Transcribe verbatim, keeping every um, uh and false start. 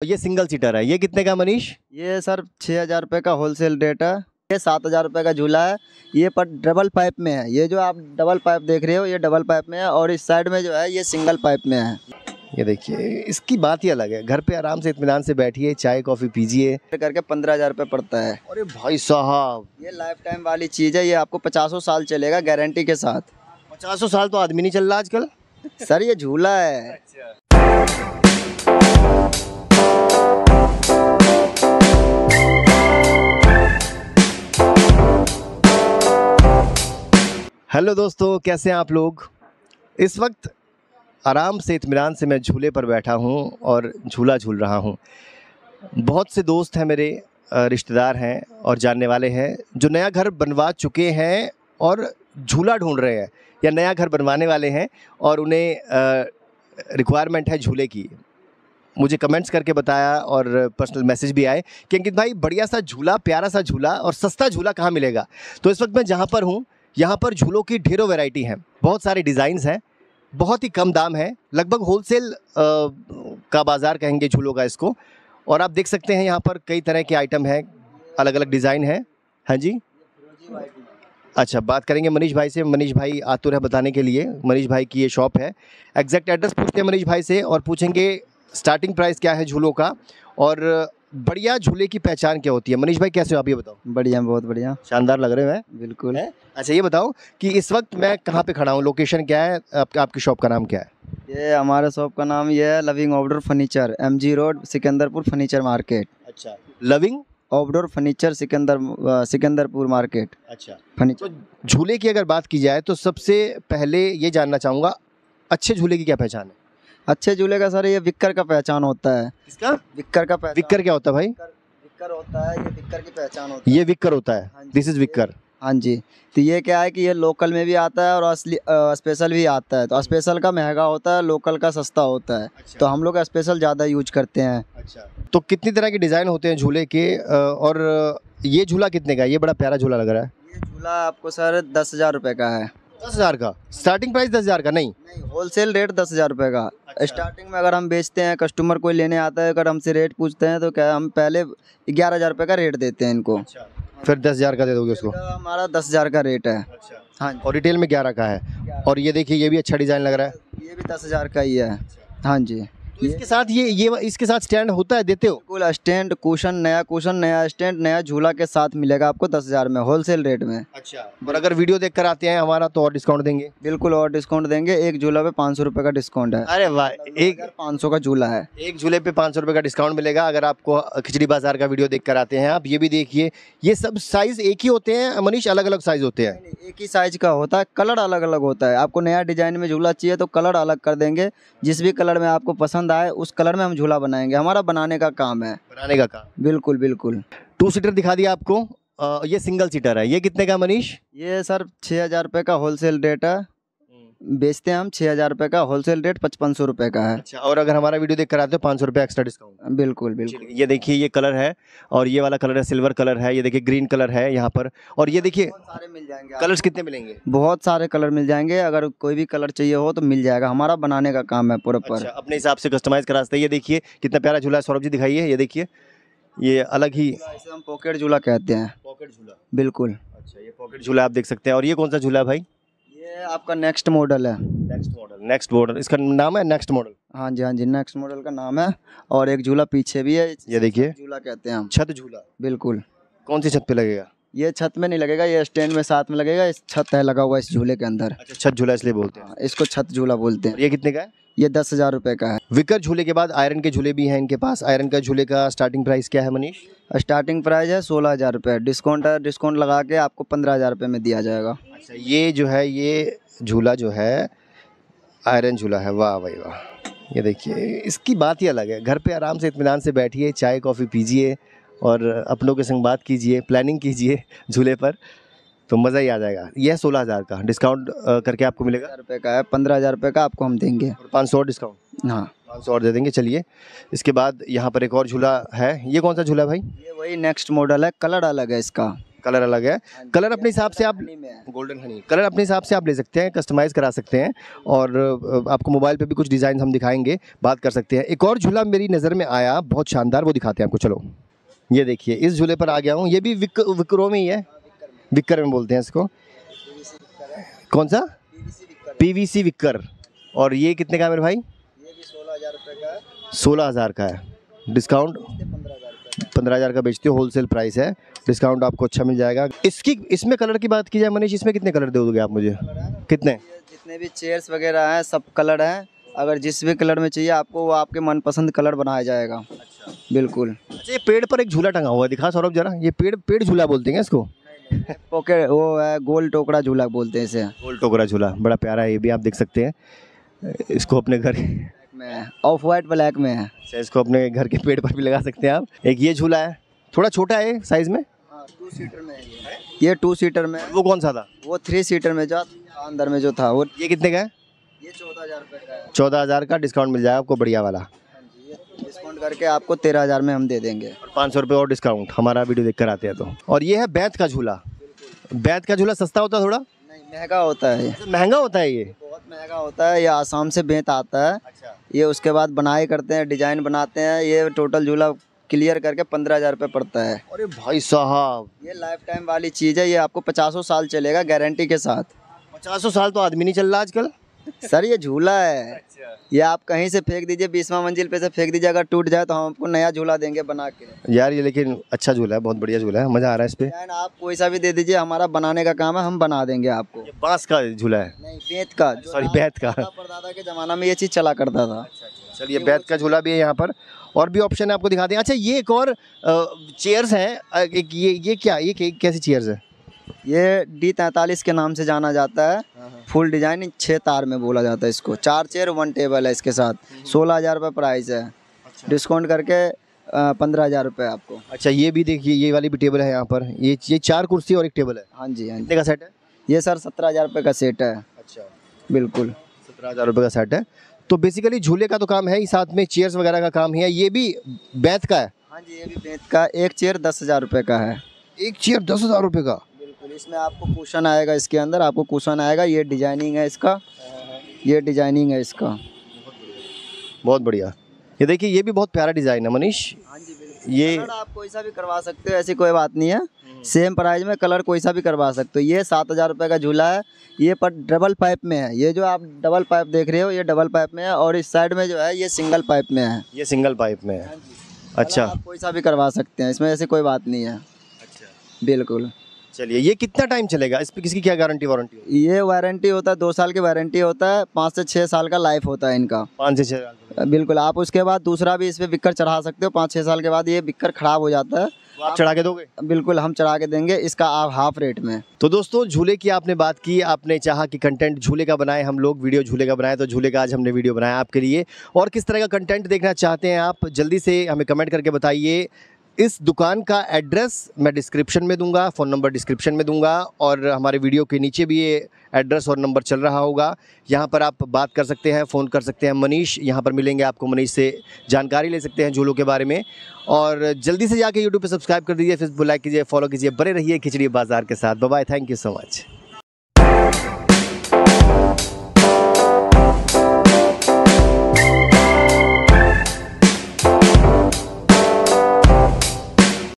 ये single seater है, ये कितने का मनीष? ये सर छः हज़ार रुपये का होलसेल रेट है। ये सात हज़ार रुपये का झूला है। ये पर डबल पाइप में है। ये जो आप डबल पाइप देख रहे हो ये डबल पाइप में है, और इस साइड में जो है ये सिंगल पाइप में है। ये देखिए, इसकी बात ही अलग है। घर पे आराम से इत्मीनान से बैठिए, चाय कॉफ़ी पीजिए। करके पंद्रह हज़ार रुपये पड़ता है। अरे भाई साहब, ये लाइफ टाइम वाली चीज़ है। ये आपको पचासों साल चलेगा गारंटी के साथ। पचासों साल तो आदमी नहीं चल रहा आजकल। सर ये झूला है। हेलो दोस्तों, कैसे हैं आप लोग? इस वक्त आराम से इत्मीनान से मैं झूले पर बैठा हूं और झूला झूल रहा हूं। बहुत से दोस्त हैं मेरे, रिश्तेदार हैं और जानने वाले हैं जो नया घर बनवा चुके हैं और झूला ढूंढ रहे हैं, या नया घर बनवाने वाले हैं और उन्हें रिक्वायरमेंट है झूले की। मुझे कमेंट्स करके बताया और पर्सनल मैसेज भी आए कि अंकित भाई, बढ़िया सा झूला, प्यारा सा झूला और सस्ता झूला कहाँ मिलेगा? तो इस वक्त मैं जहाँ पर हूँ, यहाँ पर झूलों की ढेरों वैरायटी हैं, बहुत सारे डिज़ाइंस हैं, बहुत ही कम दाम है, लगभग होलसेल का बाज़ार कहेंगे झूलों का इसको। और आप देख सकते हैं यहाँ पर कई तरह के आइटम हैं, अलग अलग डिज़ाइन है। हाँ जी, अच्छा, बात करेंगे मनीष भाई से। मनीष भाई आतुर है बताने के लिए। मनीष भाई की ये शॉप है। एग्जैक्ट एड्रेस पूछते हैं मनीष भाई से और पूछेंगे स्टार्टिंग प्राइस क्या है झूलों का, और बढ़िया झूले की पहचान क्या होती है। मनीष भाई कैसे हो आप, ये बताओ। बढ़िया, बहुत बढ़िया, शानदार लग रहे हैं। बिल्कुल है। अच्छा, ये बताओ कि इस वक्त मैं कहाँ पे खड़ा हूँ, लोकेशन क्या है, आप, आपकी शॉप का नाम क्या है? ये हमारे शॉप का नाम ये है loving outdoor furniture, M G road, Sikandarpur furniture market. अच्छा, loving outdoor furniture, Sikandar Sikandarpur market. अच्छा, फर्नीचर। तो झूले की अगर बात की जाए तो सबसे पहले ये जानना चाहूँगा, अच्छे झूले की क्या पहचान है? अच्छे झूले का सर ये विक्कर का पहचान होता है। इसका विक्कर का पहचान। विक्कर क्या होता है भाई? विक्कर होता है, ये विक्कर की पहचान होती है। ये विक्कर होता है, दिस इज विक्कर। हाँ जी, तो ये क्या है कि ये लोकल में भी आता है और असली स्पेशल भी आता है। तो स्पेशल का महंगा होता है, लोकल का सस्ता होता है। अच्छा। तो हम लोग स्पेशल ज़्यादा यूज करते हैं। अच्छा, तो कितनी तरह के डिज़ाइन होते हैं झूले के, और ये झूला कितने का है? ये बड़ा प्यारा झूला लग रहा है। ये झूला आपको सर दस हज़ार रुपये का है। दस हज़ार का स्टार्टिंग प्राइस? दस हज़ार का नहीं नहीं, होलसेल रेट दस हज़ार रुपये का। अच्छा। स्टार्टिंग में अगर हम बेचते हैं, कस्टमर कोई लेने आता है, अगर हमसे रेट पूछते हैं तो क्या हम पहले ग्यारह हज़ार रुपये का रेट देते हैं इनको। अच्छा। फिर दस हज़ार का दे दोगे उसको? हमारा दस हज़ार का रेट है। अच्छा। हाँ, और रिटेल में ग्यारह का है। और ये देखिए, ये भी अच्छा डिज़ाइन लग रहा है। ये भी दस हज़ार का ही है। हाँ जी। तो इसके साथ ये ये इसके साथ स्टैंड होता है, देते हो? बिल्कुल, स्टैंड, कुशन, नया कुशन, नया स्टैंड, नया झूला के साथ मिलेगा आपको दस हज़ार में, होलसेल रेट में। अच्छा। और अगर वीडियो देखकर आते हैं हमारा तो और डिस्काउंट देंगे? बिल्कुल, और डिस्काउंट देंगे। एक झूला पे पाँच सौ रुपये का डिस्काउंट है। अरे वाह, एक पाँच सौ का झूला है। एक झूले पे पाँच सौ रुपये का डिस्काउंट मिलेगा अगर आपको खिचड़ी बाजार का वीडियो देखकर आते हैं आप। ये भी देखिए, ये सब साइज एक ही होते हैं मनीष, अलग अलग साइज होते हैं? एक ही साइज का होता है, कलर अलग अलग होता है। आपको नया डिजाइन में झूला चाहिए तो कलर अलग कर देंगे। जिस भी कलर में आपको पसंद आए उस कलर में हम झूला बनाएंगे। हमारा बनाने का काम है। बनाने का काम? बिल्कुल बिल्कुल। टू सीटर दिखा दिया आपको। आ, ये सिंगल सीटर है, ये कितने का मनीष? ये सर छः हज़ार रुपये का होलसेल रेट है। बेचते हैं हम छः हज़ार रुपये का, होलसेल रेट पचपन सौ रुपये का है। अच्छा, और अगर हमारा वीडियो देख कर आते हो पाँच सौ रुपये एक्स्ट्रा डिस्काउंट? बिल्कुल बिल्कुल। ये देखिए, ये कलर है और ये वाला कलर है सिल्वर कलर है। ये देखिए ग्रीन कलर है यहाँ पर, और ये देखिए सारे मिल जाएंगे। कलर्स कितने मिलेंगे? बहुत सारे कलर मिल जाएंगे। अगर कोई भी कलर चाहिए हो तो मिल जाएगा। हमारा बनाने का काम है पूरा। अच्छा, अपने हिसाब से कस्टमाइज करा सकते हैं। ये देखिए कितना प्यारा झूला है। सौरभ जी दिखाइए, ये देखिए, ये अलग ही, इसे हम पॉकेट झूला कहते हैं। पॉकेट झूला? बिल्कुल। अच्छा, ये पॉकेट झूला आप देख सकते हैं। और ये कौन सा झूला है भाई? ये आपका नेक्स्ट मॉडल है। Next model? नेक्स्ट मॉडल इसका नाम है, नेक्स्ट मॉडल? हाँ जी, हाँ जी, नेक्स्ट मॉडल का नाम है। और एक झूला पीछे भी है, ये देखिए, झूला कहते हैं हम। छत झूला? बिल्कुल। कौन सी छत पे लगेगा? ये छत में नहीं लगेगा, ये स्टैंड में साथ में लगेगा। इस छत है लगा हुआ इस झूले के अंदर। अच्छा, छत झूला इसलिए बोलते हैं इसको, छत झूला बोलते हैं। ये कितने का है? ये दस हज़ार रुपये का है। विकर झूले के बाद आयरन के झूले भी हैं इनके पास। आयरन का झूले का स्टार्टिंग प्राइस क्या है मनीष? स्टार्टिंग प्राइस है सोलह हज़ार रुपये। डिस्काउंट है, डिस्काउंट लगा के आपको पंद्रह हज़ार रुपये में दिया जाएगा। अच्छा, ये जो है, ये झूला जो है आयरन झूला है। वाह भाई वाह, ये देखिए, इसकी बात ही अलग है। घर पे आराम से इत्मीनान से बैठिए, चाय कॉफ़ी पीजिए और अपनों के संग बात कीजिए, प्लानिंग कीजिए झूले पर, तो मज़ा ही आ जाएगा। यह सोलह हज़ार का डिस्काउंट करके आपको मिलेगा? हज़ार रुपये का है, पंद्रह हज़ार रुपये का आपको हम देंगे। और पाँच सौ और डिस्काउंट? हाँ, पाँच सौ और दे देंगे। चलिए, इसके बाद यहाँ पर एक और झूला है। ये कौन सा झूला है भाई? ये वही नेक्स्ट मॉडल है, कलर अलग है इसका। कलर अलग है, कलर अपने हिसाब से आप हनी में है। गोल्डन हनी कलर अपने हिसाब से आप ले सकते हैं, कस्टमाइज़ करा सकते हैं और अ, आपको मोबाइल पे भी कुछ डिज़ाइन हम दिखाएंगे, बात कर सकते हैं। एक और झूला मेरी नज़र में आया बहुत शानदार, वो दिखाते हैं आपको। चलो ये देखिए, इस झूले पर आ गया हूँ। ये भी विक विक्रो में ही है, विक्कर में बोलते हैं इसको। कौन सा? PVC wicker. और ये कितने का है मेरे भाई? ये भी सोलह हज़ार रुपये का है, सोलह हज़ार का है, डिस्काउंट पंद्रह हज़ार रुपये का। पंद्रह हज़ार का बेचते हो, होलसेल प्राइस है, डिस्काउंट आपको अच्छा मिल जाएगा। इसकी इसमें कलर की बात की जाए मनीष, इसमें कितने कलर दे दोगे आप मुझे? कितने? ये जितने भी चेयर्स वगैरह हैं सब कलर हैं, अगर जिस भी कलर में चाहिए आपको वो आपके मनपसंद कलर बनाया जाएगा। बिल्कुल। अच्छा, ये पेड़ पर एक झूला टंगा हुआ है, दिखा सौरभ जरा। ये पेड़ पेड़ झूला बोलते हैं इसको? पॉकेट वो है, गोल टोकरा झूला बोलते हैं इसे। गोल टोकरा झूला, बड़ा प्यारा है ये भी, आप देख सकते हैं। इसको अपने घर में ऑफ वाइट ब्लैक में है। अच्छा, इसको अपने घर के पेड़ पर भी लगा सकते हैं आप। एक ये झूला है, थोड़ा छोटा है साइज में। हाँ, टू सीटर में है ये। ये टू सीटर में है। वो कौन सा था? वो थ्री सीटर में जो अंदर में जो था वो। ये कितने का है? ये चौदह हज़ार रुपये का है। चौदह हज़ार का डिस्काउंट मिल जाएगा आपको, बढ़िया वाला। हाँ जी, ये डिस्काउंट करके आपको तेरह हज़ार में हम दे देंगे। पाँच सौ रुपये और डिस्काउंट, हमारा वीडियो देख कर आते हैं तो। और ये है बैत का झूला। बैत का झूला सस्ता होता है थोड़ा? नहीं, महंगा होता है ये। महंगा होता है ये? बहुत महंगा होता है ये, आसाम से बेंत आता है। अच्छा। ये उसके बाद बनाई करते हैं, डिजाइन बनाते हैं। ये टोटल झूला क्लियर करके पंद्रह हज़ार रुपये पड़ता है। अरे भाई साहब, ये लाइफ टाइम वाली चीज़ है, ये आपको पचासों साल चलेगा गारंटी के साथ। पचासों साल तो आदमी नहीं चल रहा आजकल। सर ये झूला है, ये आप कहीं से फेंक दीजिए, बीसवां मंजिल पे से फेंक दीजिए, अगर टूट जाए तो हम आपको नया झूला देंगे बना के। यार ये लेकिन अच्छा झूला है, बहुत बढ़िया झूला है, मज़ा आ रहा है इस पे। डिजाइन आप कोई सा भी दे दीजिए, हमारा बनाने का काम है, हम बना देंगे आपको। ये बांस का झूला है? नहीं, बेंत का। जो सॉरी, दादा- बैत का। परदादा के ज़माना में ये चीज़ चला करता था। चलिए, बैत का झूला भी है यहाँ पर, और भी ऑप्शन है आपको दिखाते हैं। अच्छा, ये एक और चेयर्स हैं, अ, एक ये ये क्या, ये कै- कैसी चेयर्स है? ये डी तैंतालीस के नाम से जाना जाता है। फुल डिजाइन छः तार में बोला जाता है इसको। चार चेयर वन टेबल है इसके साथ। सोलह हज़ार रुपये प्राइस है, डिस्काउंट करके पंद्रह हज़ार रुपये आपको। अच्छा, ये भी देखिए, ये वाली भी टेबल है यहाँ पर। ये ये चार कुर्सी और एक टेबल है। हाँ जी, हाँ जी। कितने का सेट है? ये सर सत्रह हज़ार रुपये का सेट है। अच्छा, बिल्कुल। सत्रह हज़ार रुपये का सेट है। तो बेसिकली झूले का तो काम है ही, साथ में चेयर्स वगैरह का काम ही है। ये भी बैत का है? हाँ जी, ये भी बेंत का। एक चेयर दस हज़ार रुपये का है। एक चेयर दस हज़ार रुपये का? बिल्कुल। इसमें आपको कुशन आएगा, इसके अंदर आपको कुशन आएगा। ये डिजाइनिंग है इसका, ये डिजाइनिंग है इसका। बहुत बढ़िया। ये देखिए, ये भी बहुत प्यारा डिज़ाइन है मनीष। हाँ जी, बिल्कुल। ये कलर आप कोई सा भी करवा सकते हो, ऐसी कोई बात नहीं है। सेम प्राइस में कलर कोई सा भी करवा सकते हो। ये सात हज़ार रुपये का झूला है, ये पर डबल पाइप में है। ये जो आप डबल पाइप देख रहे हो ये डबल पाइप में है, और इस साइड में जो है ये सिंगल पाइप में है। ये सिंगल पाइप में है। अच्छा, आप कोई सा भी करवा सकते हैं, इसमें ऐसी कोई बात नहीं है। अच्छा। बिल्कुल। चलिए, ये कितना टाइम चलेगा? इस पे किसकी क्या गारंटी वारंटी? ये वारंटी होता है, दो साल की वारंटी होता है, पाँच से छः साल का लाइफ होता है इनका। पाँच से छः साल? बिल्कुल। आप उसके बाद दूसरा भी इस पे बिक्कर चढ़ा सकते हो। पाँच छः साल के बाद ये बिक्कर खराब हो जाता है। तो आप चढ़ा के दोगे? बिल्कुल, हम चढ़ा के देंगे इसका, आप हाफ रेट में। तो दोस्तों, झूले की आपने बात की, आपने चाहा कि कंटेंट झूले का बनाए हम लोग, वीडियो झूले का बनाए, तो झूले का आज हमने वीडियो बनाया आपके लिए। और किस तरह का कंटेंट देखना चाहते हैं आप, जल्दी से हमें कमेंट करके बताइए। इस दुकान का एड्रेस मैं डिस्क्रिप्शन में दूंगा, फ़ोन नंबर डिस्क्रिप्शन में दूंगा, और हमारे वीडियो के नीचे भी ये एड्रेस और नंबर चल रहा होगा। यहाँ पर आप बात कर सकते हैं, फ़ोन कर सकते हैं। मनीष यहाँ पर मिलेंगे आपको, मनीष से जानकारी ले सकते हैं झूलों के बारे में। और जल्दी से जाके यूट्यूब पे सब्सक्राइब कर दीजिए, फेसबुक लाइक कीजिए, फॉलो कीजिए। बने रहिए खिचड़ी बाज़ार के साथ। Bye bye, thank you so much.